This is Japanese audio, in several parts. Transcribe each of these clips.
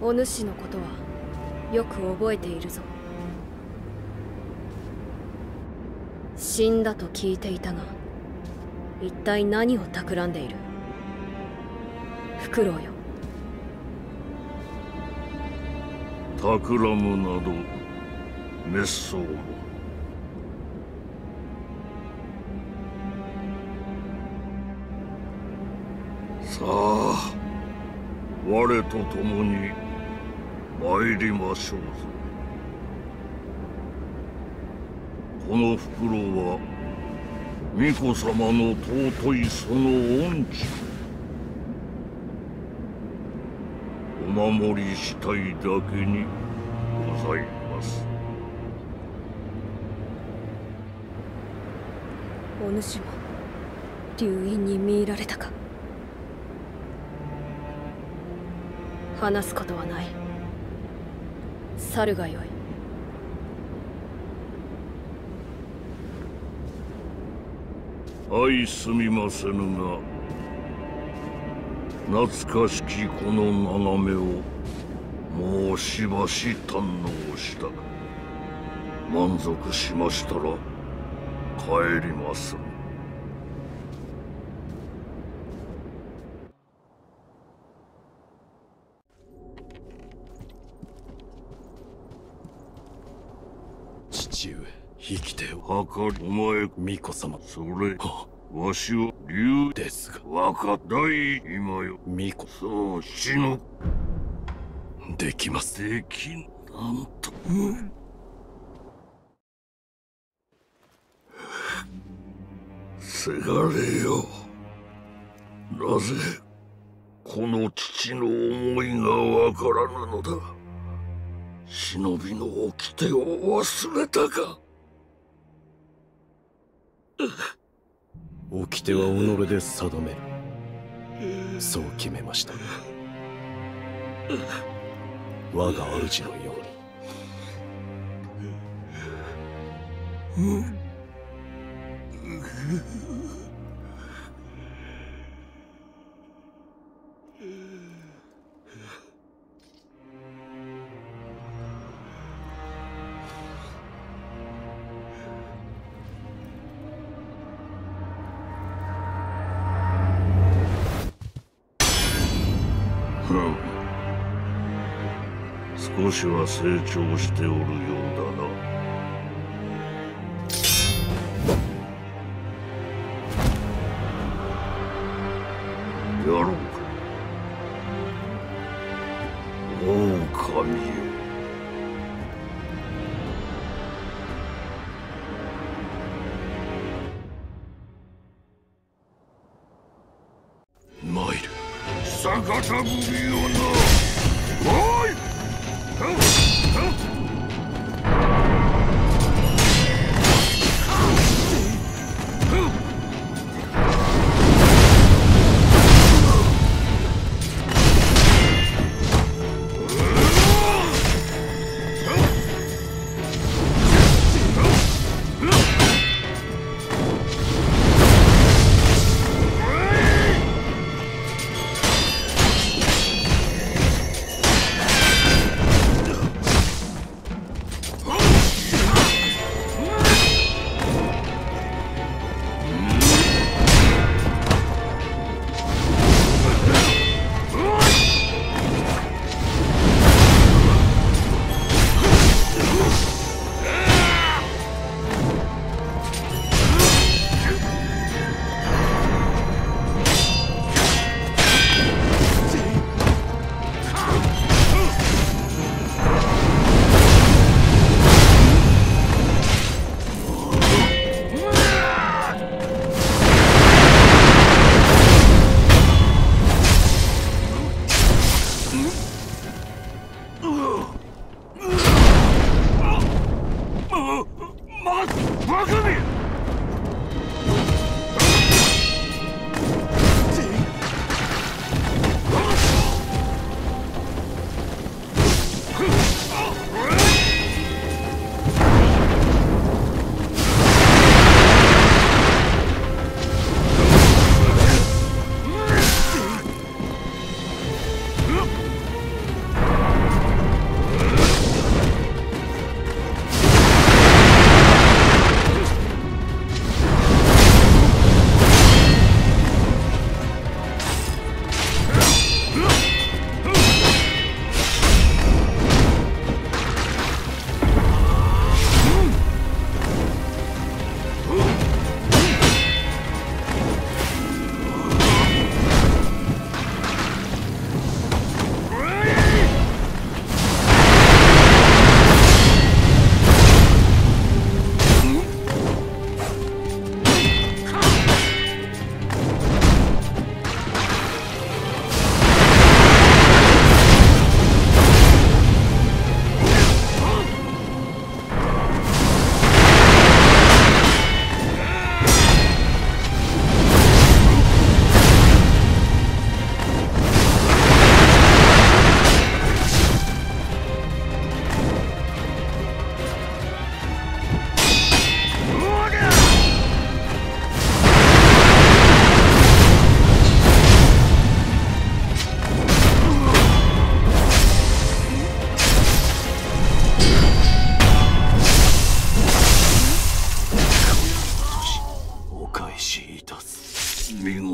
お主のことはよく覚えているぞ。死んだと聞いていたが、一体何を企んでいる？フクロウよ。 企むなど滅相も。さあ、我と共に参りましょうぞ。このフクロウは巫女様の尊いその恩知お守りしたいだけにございます。 お主も流因に見入られたか。話すことはない。去るがよい。 相すみませぬが、懐かしきこの眺めをもうしばし堪能した。満足しましたら帰ります。 父上、生きてはかりお前、 巫女様。 それわしは竜ですが、 若大今よ。 巫女、 そう死のできます。 できん、なんと。せがれよ、なぜこの父の思いがわからぬのだ。忍びの掟を忘れたか。 掟は己で定める。そう決めました。我が主のように。 少しは成長しておるようだな。やろうか。狼よ。 参る。 久方ぶりよな。おい！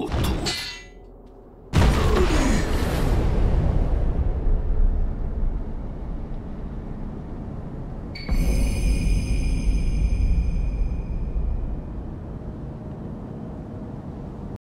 事。